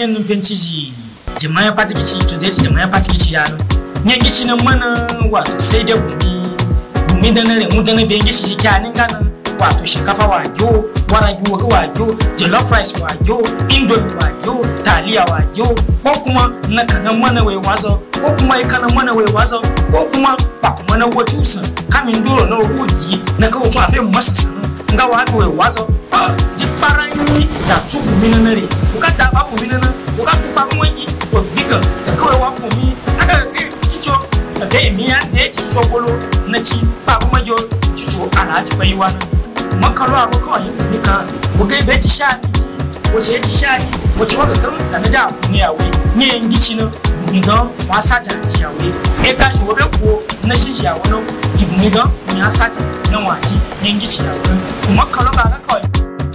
nyen numpenciji jama'a patikici to zai jama'a patikici ya no nyen gishi nan mana wato sai da gumi da nare mu da na ben gishi kyanin ganin wato shinkafa wajo waraju wajo jollof rice wajo indomie wajo taliya wajo ko kuma na kanan mana wai wazo ko kuma kanan mana wai wazo ko kuma ba kuma na wotusun kamin duro na ruji na kawo tun afi masasa nga wajo wai wazo ji paranyi da tubu minanare uka da ba ku minana uka ku ba mu yi ko biga da kawai wa ku mi aka kicho da miya da ya ci sokolo na ci ba kuma yo kicho ana ji baiwa makaro abu kawai ni ka bugai bai ci sha wace ci sha wace waka kan tsana da ne yawe ne yan gici no ni don wasa ta ci yawe e ka shi wobe ko na shi yawe no ni don ni asa ta na waji yan gici yawe makaro ba ka kawai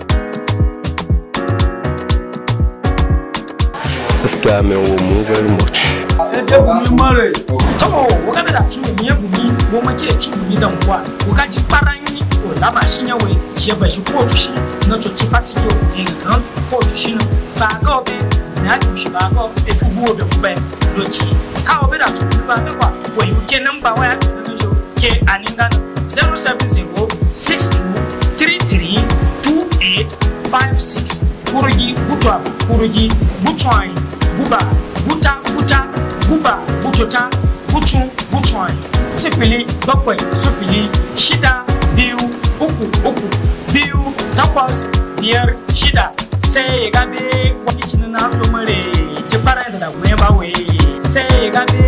gaskiya mai mu very much gumi mare to waka da ci mu ya gumi ko make ci gumi dan kwa waka ji paranyi o laba shi ne wai je ba shi ko shi na to ci pati yo e kan ko shi no ba go be na ji shi ba go e fu go be be do ci ka o be da to ba ka kwa wai u ke number waya na jo ke aninga 07062332856 kurugi butwa kurugi butwai buba buta buta buba butota butu butwai sifili bakwai sifili shida biyu uku biyu takwas biyar shida sai ya gabe wakicin na lumare ji fara da goyen bawe sai ya gabe